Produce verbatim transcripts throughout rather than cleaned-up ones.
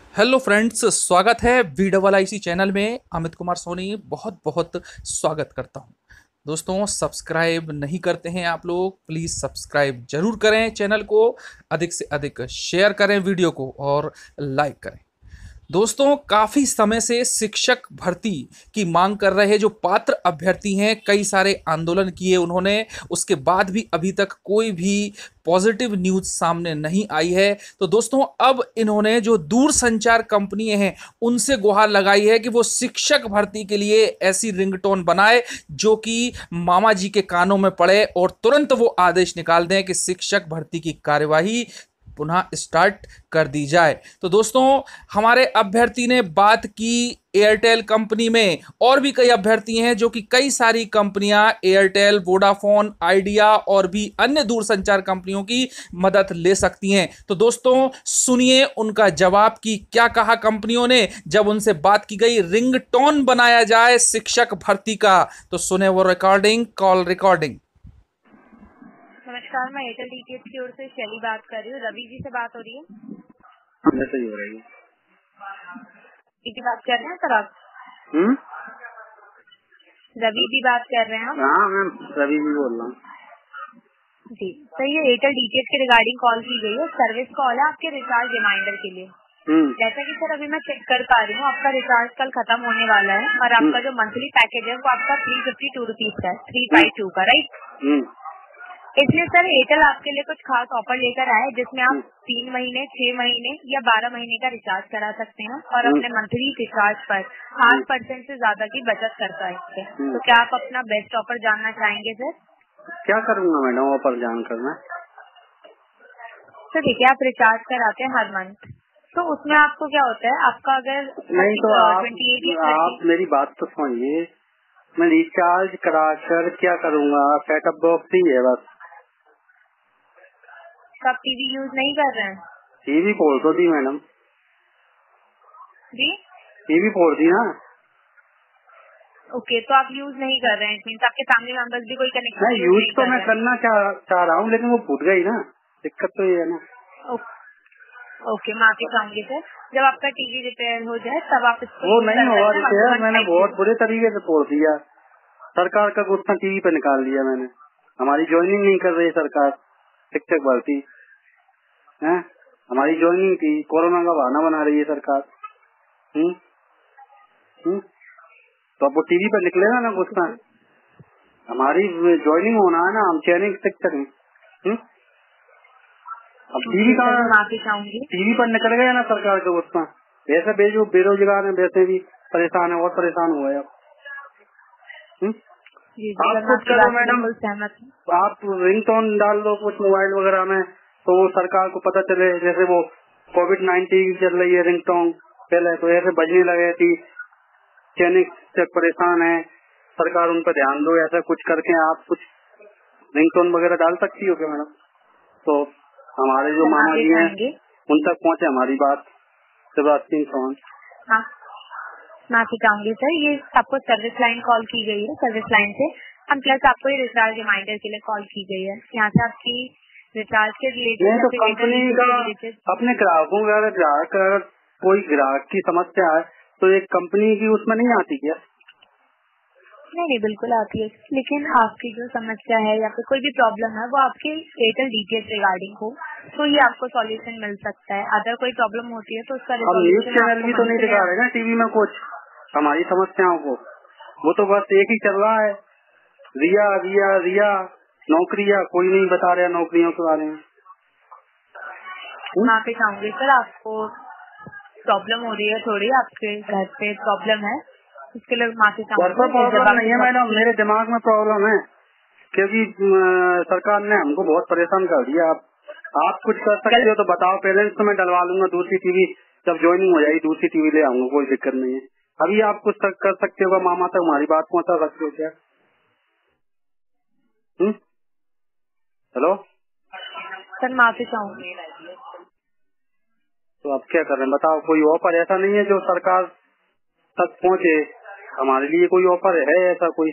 Hello friends, स्वागत है V double I C channel में। अमित कुमार सोनी बहुत बहुत स्वागत करता हूं। दोस्तों, सब्सक्राइब नहीं करते हैं आप लोग, प्लीज़ सब्सक्राइब जरूर करें चैनल को, अधिक से अधिक शेयर करें वीडियो को और लाइक करें। दोस्तों, काफ़ी समय से शिक्षक भर्ती की मांग कर रहे जो पात्र अभ्यर्थी हैं, कई सारे आंदोलन किए उन्होंने, उसके बाद भी अभी तक कोई भी पॉजिटिव न्यूज़ सामने नहीं आई है। तो दोस्तों, अब इन्होंने जो दूरसंचार कंपनी हैं उनसे गुहार लगाई है कि वो शिक्षक भर्ती के लिए ऐसी रिंगटोन बनाए जो कि मामा जी के कानों में पड़े और तुरंत वो आदेश निकाल दें कि शिक्षक भर्ती की कार्यवाही पुनः स्टार्ट कर दी जाए। तो दोस्तों, हमारे अभ्यर्थी ने बात की एयरटेल कंपनी में, और भी कई अभ्यर्थी हैं जो कि कई सारी कंपनियां एयरटेल, वोडाफोन, आइडिया और भी अन्य दूरसंचार कंपनियों की मदद ले सकती हैं। तो दोस्तों, सुनिए उनका जवाब कि क्या कहा कंपनियों ने जब उनसे बात की गई रिंगटोन बनाया जाए शिक्षक भर्ती का। तो सुने वो रिकॉर्डिंग, कॉल रिकॉर्डिंग। नमस्कार, मैं एयरटेल डीटीएच की ओर से शैली बात कर रही हूँ। रवि जी से बात हो रही है? हाँ, सही हो रही है। की बात कर रहे हैं सर आप? हम्म रवि जी बात कर रहे हैं आप? हाँ, मैं रवि जी बोल रहा हूँ। जी सर, ये एयरटेल डीटीएच के रिगार्डिंग कॉल की गई है। सर्विस कॉल है आपके रिचार्ज रिमाइंडर के लिए। हम्म जैसा कि सर अभी मैं चेक कर पा रही हूँ, आपका रिचार्ज कल खत्म होने वाला है और आपका जो मंथली पैकेज है वो आपका थ्री फिफ्टी टू रुपीज का है, थ्री फाइव टू का, राइट? हम्म इसलिए सर एयरटेल आपके लिए कुछ खास ऑफर लेकर आए हैं जिसमें आप हम्म तीन महीने, छह महीने या बारह महीने का रिचार्ज करा सकते हैं और हम्म, अपने मंथली रिचार्ज पर आठ परसेंट से ज्यादा की बचत कर सकते हैं। हम्म। तो क्या आप अपना बेस्ट ऑफर जानना चाहेंगे सर? क्या करूँगा मैडम ऑफर जान करना? तो देखिए, आप रिचार्ज कराते हैं हर मंथ, तो उसमें आपको क्या होता है, आपका अगर नहीं तो आप ट्वेंटी एट या आप थर्टी मेरी बात तो सुनिए। मैं रिचार्ज कराकर क्या करूँगा? सेटअप बॉक्स ही है बस। आप टीवी यूज नहीं कर रहे हैं? टीवी फोड़ तो दी मैडम, जी टीवी फोड़ दी ना। ओके, तो आप यूज नहीं कर रहे हैं, मीन्स आपके फैमिली मेंबर्स भी कोई कनेक्शन नहीं, यूज यूज नहीं तो कर मैं रहे करना चाह चाह रहा हूँ लेकिन वो फूट गई ना। दिक्कत तो ये है ना। हैं? ओके, माफी चाहूंगी सर। जब आपका टीवी रिपेयर हो जाए तब आप इसको वो यूज नहीं कर हुआ सकते हैं। रिपेयर, वन मैंने फाइव बहुत जीरो बुरे तरीके से फोड़ दिया। सरकार का गुस्सा टीवी पे निकाल दिया मैंने। हमारी ज्वाइनिंग नहीं कर रही सरकार, शिक्षक भर्ती है। हमारी ज्वाइनिंग थी, कोरोना का बहाना बना रही है सरकार। हम्म हम्म तो अब वो टीवी पे निकलेगा ना गुस्सा। हमारी ज्वाइनिंग होना है ना, हम चयनिंग शिक्षक हैं। हम्म? अब टीवी का माफी चाहूंगी। टीवी पर निकल गया ना सरकार का गुस्सा। वैसे बेजो बेरोजगार है, वैसे भी परेशान है और परेशान हुआ है। हम्म? जी आप सर, कुछ करो मैडम, सहमत हूँ। आप रिंगटोन डाल दो कुछ मोबाइल वगैरह में, तो वो सरकार को पता चले। जैसे वो कोविड नाइन्टीन चल रही है, रिंगटोन पहले तो ऐसे बजने लगे थी, चयनिक से परेशान है, सरकार उन पर ध्यान दो। ऐसा कुछ करके आप कुछ रिंगटोन वगैरह डाल सकती हो क्या मैडम? तो हमारे जो मामा जी हैं उन तक पहुँचे हमारी बात। शिवराज सिंह चौहान। हाँ, माफी चाहूंगी सर, ये आपको सर्विस लाइन कॉल की गई है। सर्विस लाइन से हम प्लस आपको ये रिचार्ज रिमाइंडर के लिए कॉल की गई है। यहाँ से आपकी रिचार्ज के रिलेटेड नहीं तो कंपनी का अपने ग्राहकों का, अगर ग्राहक अगर कोई ग्राहक की समस्या है तो एक कंपनी की उसमें नहीं आती क्या? नहीं नहीं, बिल्कुल आती है, लेकिन आपकी जो समस्या है या फिर कोई भी प्रॉब्लम है वो आपके एयरटेल डीटीएच रिगार्डिंग हो तो ये आपको सॉल्यूशन मिल सकता है। अदर कोई प्रॉब्लम होती है तो उसका अब न्यूज चैनल भी तो नहीं दिखा रहे ना टीवी में कुछ हमारी समस्याओं को। वो तो बस एक ही चल रहा है, रिया रिया रिया नौकरियां। कोई नहीं बता रहा नौकरियों के बारे में। माफी चाहूंगी सर, आपको प्रॉब्लम हो रही है, थोड़ी आपके घर पे प्रॉब्लम है, इसके लिए माफी चाहूंगी। प्रॉब्लम नहीं है मैडम, मेरे दिमाग में प्रॉब्लम है क्योंकि सरकार ने हमको बहुत परेशान कर दिया। आप आप कुछ कर सकते हो तो बताओ। पेरेंट्स तो मैं डलवा लूंगा दूसरी टीवी, जब ज्वाइनिंग हो जाएगी दूसरी टीवी ले आऊंगा, कोई दिक्कत नहीं है। अभी आप कुछ कर सकते हो, मामा तक हमारी बात पहुंचा सकते हो क्या? हम्म हेलो सर, माफी चाहूंगी। तो आप क्या कर रहे हैं बताओ? कोई ऑफर ऐसा नहीं है जो सरकार तक पहुंचे? हमारे लिए कोई ऑफर है ऐसा कोई?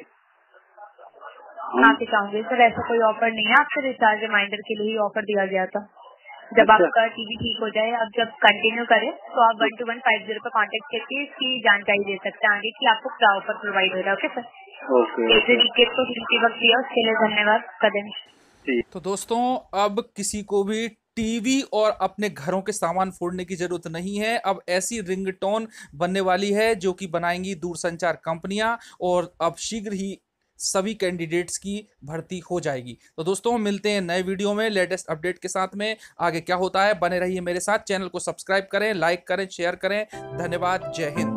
माफी चाहूंगी सर, ऐसा कोई ऑफर नहीं है। आपके रिचार्ज रिमाइंडर के लिए ही ऑफर दिया गया था। जब अच्छा। आपका टीवी ठीक हो जाए, अब जब कंटिन्यू करें तो आप one two one five zero पर कॉन्टेक्ट करके इसकी जानकारी दे सकते हैं आगे की आपको क्या ऑफर प्रोवाइड हो रहा है। ओके सर, ओके एक ओके टिकट को कीमती वक्त दिया उसके लिए धन्यवाद कदम। ठीक। तो दोस्तों अब किसी को भी टीवी और अपने घरों के सामान फोड़ने की जरूरत नहीं है। अब ऐसी रिंगटोन बनने वाली है जो कि बनाएंगी दूरसंचार कंपनियां, और अब शीघ्र ही सभी कैंडिडेट्स की भर्ती हो जाएगी। तो दोस्तों मिलते हैं नए वीडियो में लेटेस्ट अपडेट के साथ में। आगे क्या होता है बने रहिए मेरे साथ। चैनल को सब्सक्राइब करें, लाइक करें, शेयर करें। धन्यवाद। जय हिंद।